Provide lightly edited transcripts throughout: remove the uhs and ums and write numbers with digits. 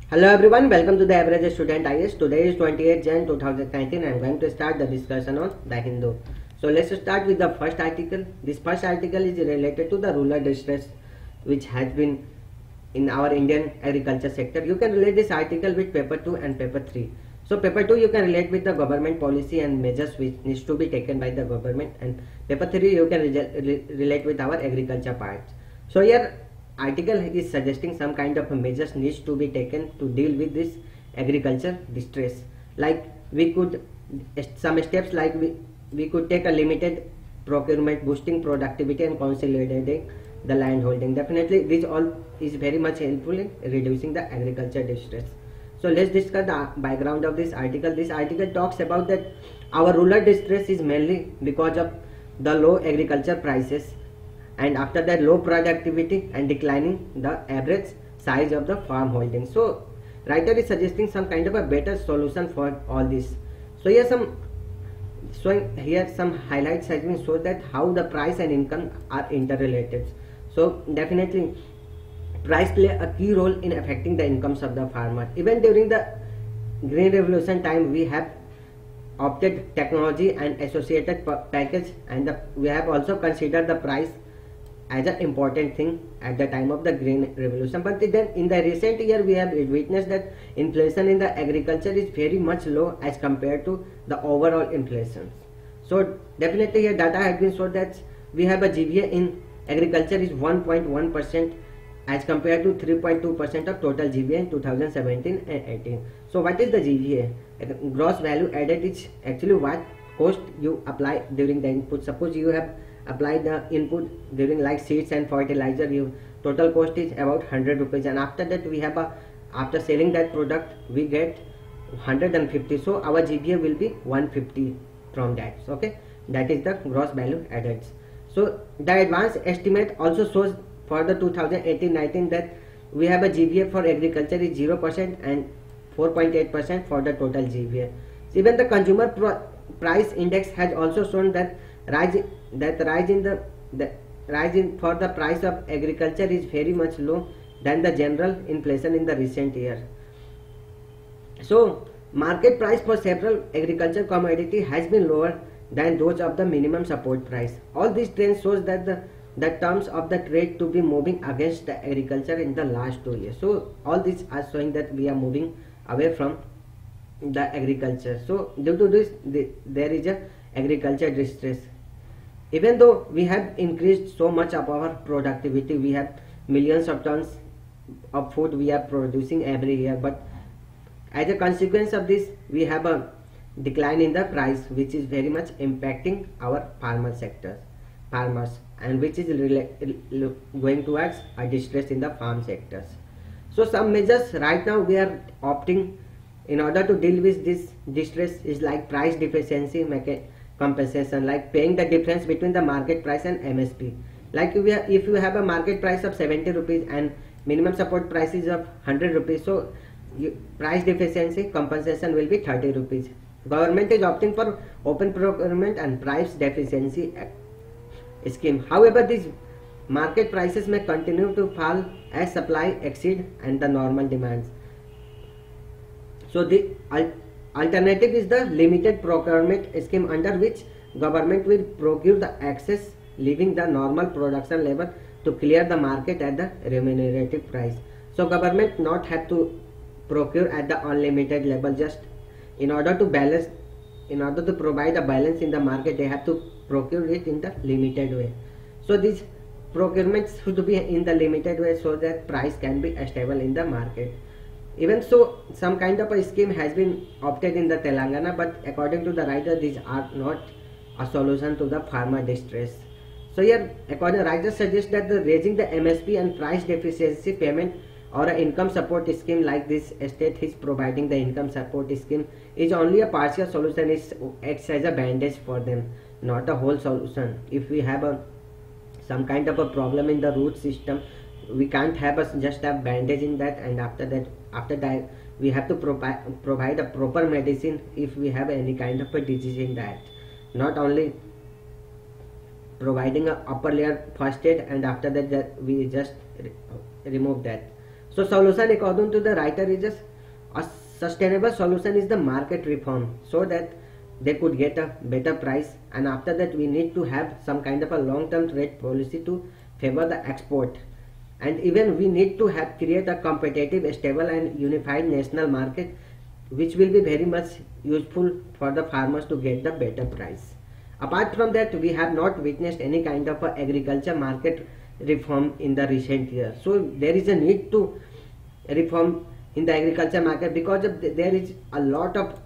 Hello everyone, welcome to the Average Student IS. Today is 28 Jan 2019 and I am going to start the discussion on the Hindu. So let's start with the first article. This first article is related to the rural distress which has been in our Indian agriculture sector. You can relate this article with paper 2 and paper 3. So paper 2 you can relate with the government policy and measures which needs to be taken by the government, and paper 3 you can relate with our agriculture parts. So here article is suggesting some kind of measures needs to be taken to deal with this agriculture distress. Like we could some steps like we could take a limited procurement, boosting productivity and consolidating the land holding. Definitely this all is very much helpful in reducing the agriculture distress. So let's discuss the background of this article. This article talks about that our rural distress is mainly because of the low agriculture prices, and after that low productivity and declining the average size of the farm holding. So writer is suggesting some kind of a better solution for all this. So here some highlights has been shown that how the price and income are interrelated. So definitely price play a key role in affecting the incomes of the farmer. Even during the green revolution time we have opted technology and associated package, and we have also considered the price as an important thing at the time of the green revolution. But then in the recent year we have witnessed that inflation in the agriculture is very much low as compared to the overall inflation. So definitely here data has been shown that we have a GVA in agriculture is 1.1% as compared to 3.2% of total GVA in 2017 and 18. So what is the GVA? Gross value added is actually what cost you apply during the input. Suppose you have applied the input during like seeds and fertilizer, your total cost is about 100 rupees, and after that we have after selling that product we get 150. So our GVA will be 150 from that. Okay, that is the gross value added. So the advanced estimate also shows for the 2018-19 that we have a GVA for agriculture is 0% and 4.8% for the total GVA. Even the consumer price index has also shown that rise for the price of agriculture is very much low than the general inflation in the recent year. So market price for several agriculture commodity has been lower than those of the minimum support price. All these trends shows that the terms of the trade to be moving against the agriculture in the last 2 years. So all these are showing that we are moving away from the agriculture. So due to this there is a agriculture distress. Even though we have increased so much of our productivity, we have millions of tons of food we are producing every year, but as a consequence of this we have a decline in the price which is very much impacting our farmers, and which is going towards a distress in the farm sectors. So some measures right now we are opting in order to deal with this distress is like price deficiency compensation, like paying the difference between the market price and MSP. Like if you have a market price of 70 rupees and minimum support price is of 100 rupees, so price deficiency compensation will be 30 rupees. Government is opting for open procurement and price deficiency scheme. However, these market prices may continue to fall as supply exceed and the normal demands. So the alternative is the limited procurement scheme, under which government will procure the excess, leaving the normal production level to clear the market at the remunerative price. So government not have to procure at the unlimited level, just in order to provide a balance in the market they have to procure it in the limited way. So these procurements should be in the limited way so that price can be stable in the market. Even so, some kind of a scheme has been opted in the Telangana, but according to the writer these are not a solution to the farmer distress. So here according to the writer suggests that raising the MSP and price deficiency payment or an income support scheme like this state is providing the income support scheme is only a partial solution. It acts as a bandage for them, not a whole solution. If we have some kind of a problem in the root system, we can't have just a bandage in that, and after that we have to provide a proper medicine if we have any kind of a disease in that, not only providing a upper layer first aid and after that we just remove that. So solution according to the writer is just a sustainable solution is the market reform, so that they could get a better price, and after that we need to have some kind of a long-term trade policy to favor the export, and even we need to have create a competitive, stable and unified national market, which will be very much useful for the farmers to get the better price. Apart from that, we have not witnessed any kind of a agriculture market reform in the recent years. So there is a need to reform in the agriculture market, because there is a lot of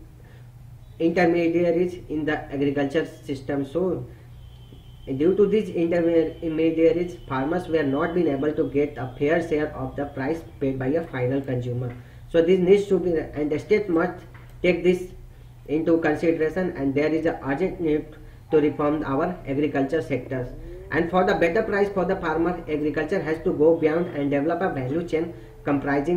intermediaries in the agriculture system. So due to these intermediaries, farmers were not being able to get a fair share of the price paid by a final consumer. So this needs to be, and the state must take this into consideration, and there is a urgent need to reform our agriculture sectors. And for the better price for the farmer, agriculture has to go beyond and develop a value chain comprising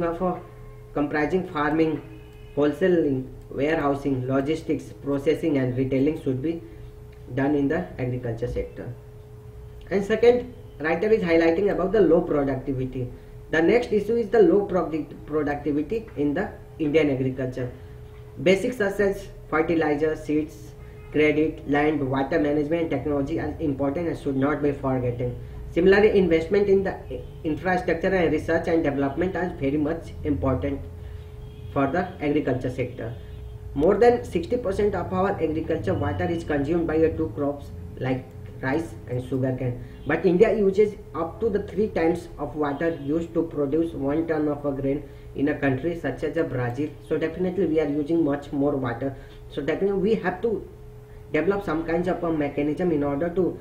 farming, wholesaling, warehousing, logistics, processing and retailing should be done in the agriculture sector. And second, writer is highlighting about the low productivity. The next issue is the low productivity in the Indian agriculture. Basics such as fertilizer, seeds, credit, land, water management, technology are important and should not be forgotten. Similarly, investment in the infrastructure and research and development are very much important for the agriculture sector. More than 60% of our agriculture water is consumed by two crops like rice and sugarcane. But India uses up to the 3 times of water used to produce 1 ton of a grain in a country such as Brazil. So definitely we are using much more water. So definitely we have to develop some kinds of a mechanism in order to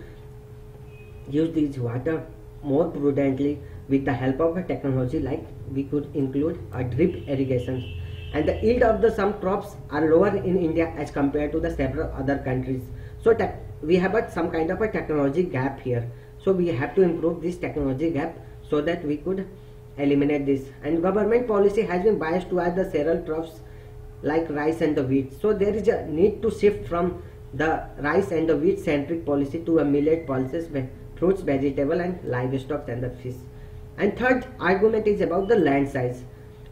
use this water more prudently with the help of a technology, like we could include a drip irrigation. And the yield of the some crops are lower in India as compared to the several other countries. So we have some kind of a technology gap here. So we have to improve this technology gap so that we could eliminate this. And government policy has been biased towards the cereal crops like rice and the wheat. So there is a need to shift from the rice and the wheat centric policy to a millet pulses, fruits, vegetable and livestock and the fish. And third argument is about the land size,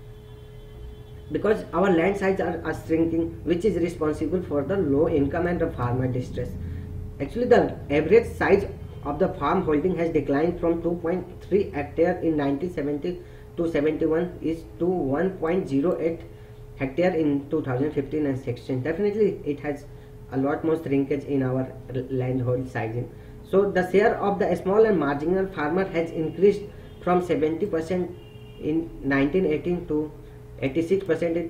because our land size are shrinking, which is responsible for the low income and the farmer distress. Actually, the average size of the farm holding has declined from 2.3 hectare in 1970 to 71 is to 1.08 hectare in 2015 and 16. Definitely, it has a lot more shrinkage in our land hold sizing. So the share of the small and marginal farmer has increased from 70% in 1918 to 86% in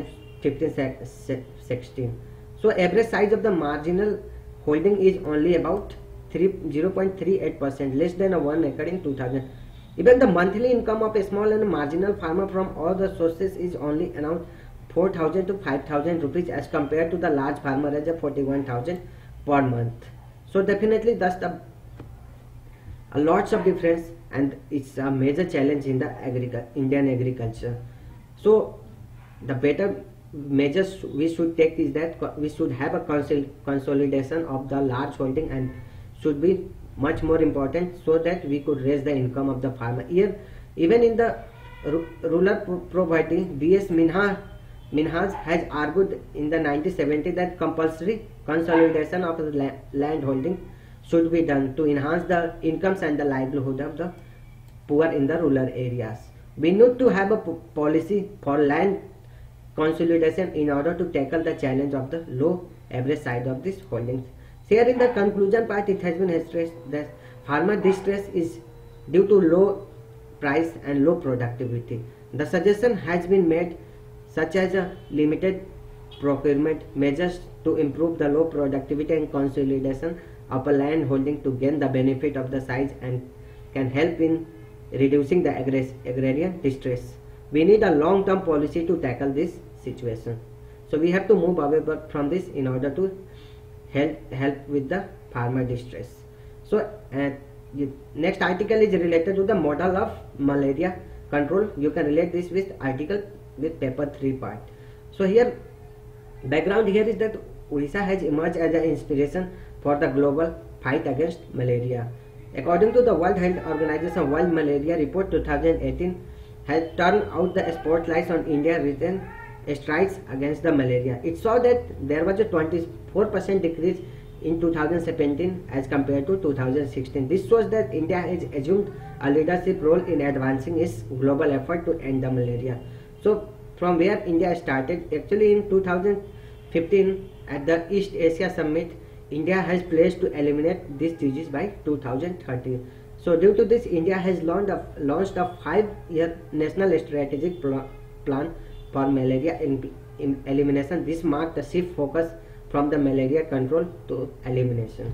2015-16. So average size of the marginal holding is only about 0.38%, less than a 1 acre in 2000. Even the monthly income of a small and marginal farmer from all the sources is only around 4,000 to 5,000 rupees as compared to the large farmer as a 41,000 per month. So definitely that's the a lots of difference, and it's a major challenge in the Indian agriculture. So the better measures we should take is that we should have a consolidation of the large holding, and should be much more important, so that we could raise the income of the farmer. Here, even in the rural poverty, B.S. Minhas has argued in the 1970 that compulsory consolidation of the land holding should be done to enhance the incomes and the livelihood of the poor in the rural areas. We need to have a policy for land consolidation in order to tackle the challenge of the low average size of these holdings. Here in the conclusion part, it has been stressed that farmer distress is due to low price and low productivity. The suggestion has been made such as a limited procurement measures to improve the low productivity and consolidation of a land holding to gain the benefit of the size, and can help in reducing the agrarian distress. We need a long-term policy to tackle this situation. So we have to move away from this in order to help with the farmer distress. So next article is related to the model of malaria control. You can relate this with article with paper 3 part. So here background here is that Odisha has emerged as an inspiration for the global fight against malaria. According to the World Health Organization, World Malaria Report 2018 has turned out the spotlights on India recent strides against the malaria. It saw that there was a 24% decrease in 2017 as compared to 2016. This shows that India has assumed a leadership role in advancing its global effort to end the malaria. So from where India started, actually in 2015 at the East Asia Summit, India has pledged to eliminate this disease by 2030. So due to this, India has launched a 5-year national strategic plan for malaria elimination. This marked the shift focus from the malaria control to elimination.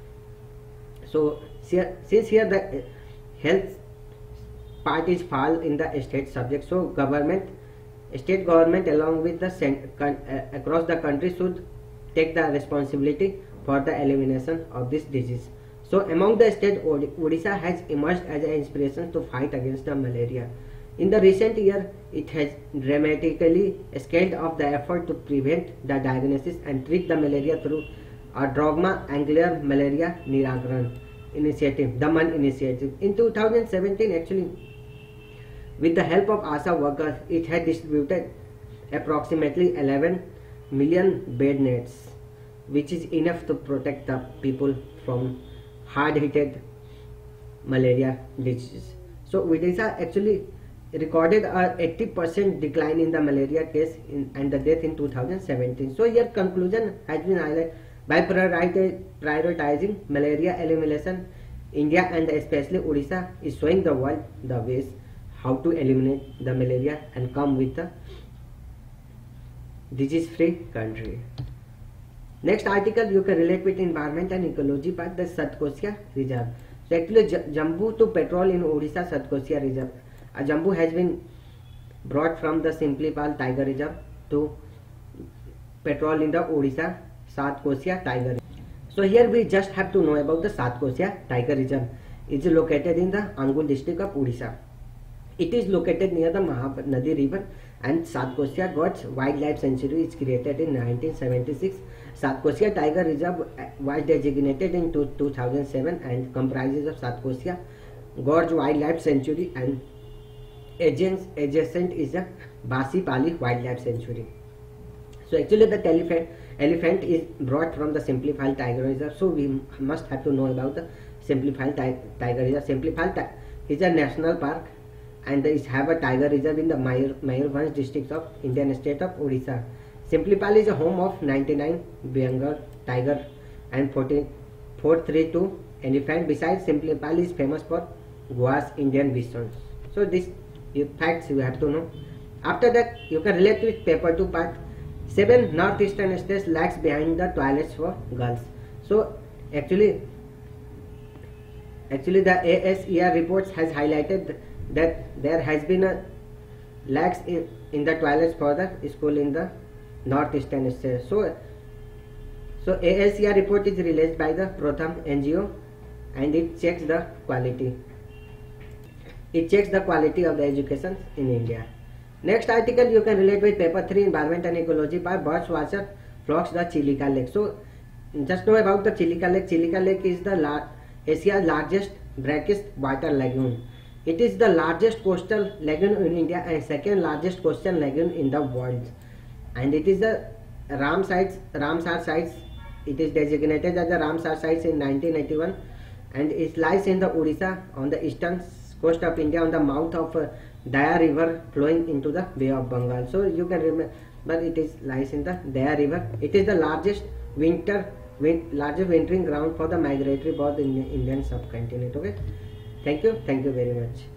So since here the health part is fall in the state subject, so state government along with the across the country should take the responsibility for the elimination of this disease. So among the states, Odisha has emerged as an inspiration to fight against the malaria. In the recent year, it has dramatically scaled up the effort to prevent the diagnosis and treat the malaria through a Drogma Angler Malaria Niragaran initiative, the MAN initiative. In 2017, actually, with the help of ASA workers, it had distributed approximately 11 million bed nets, which is enough to protect the people from hard-hit malaria disease. So Odisha actually recorded a 80% decline in the malaria case and the death in 2017. So here conclusion has been highlighted by prioritizing malaria elimination. India and especially Odisha is showing the world the ways how to eliminate the malaria and come with the disease-free country. Next article you can relate with environment and ecology part, the Satkosia Reserve. So actually Jambu to petrol in Odisha Satkosia Reserve. A Jambu has been brought from the Simplipal Tiger Reserve to petrol in the Odisha Satkosia Tiger Reserve. So here we just have to know about the Satkosia Tiger Reserve. It is located in the Angul district of Odisha. It is located near the Mahanadi River, and Satkosia God's Wildlife Sanctuary is created in 1976. Satkosia Tiger Reserve was designated in 2007 and comprises of Satkosia Gorge Wildlife Sanctuary, and adjacent is the Basipali Wildlife Sanctuary. So actually the elephant is brought from the Simplipal Tiger Reserve. So we must have to know about the Simplipal Tiger Reserve. Simplipal is a national park and it have a tiger reserve in the Mayurbhanj district of Indian state of Odisha. Simplipal is a home of 99 Bengal tiger and 432 elephant. Besides, Simplipal is famous for Goa's Indian bisons. So these facts you have to know. After that, you can relate with paper 2 part. 7 northeastern states lags behind the toilets for girls. So actually the ASER reports has highlighted that there has been a lags in the toilets for the school in the northeastern states. So ASER report is released by the Protham NGO and it checks the quality. It checks the quality of the education in India. Next article you can relate with paper 3 environment and ecology by birds watcher flocks the Chilika Lake. So just know about the Chilika Lake. Chilika Lake is the Asia's largest brackish water lagoon. It is the largest coastal lagoon in India and second largest coastal lagoon in the world. And it is the Ramsar sites. It is designated as the Ramsar sites in 1981 and it lies in the Odisha on the eastern coast of India on the mouth of Daya River flowing into the Bay of Bengal. So you can remember it lies in the Daya River. It is the largest wintering ground for the migratory bird in the Indian subcontinent. Okay. Thank you very much.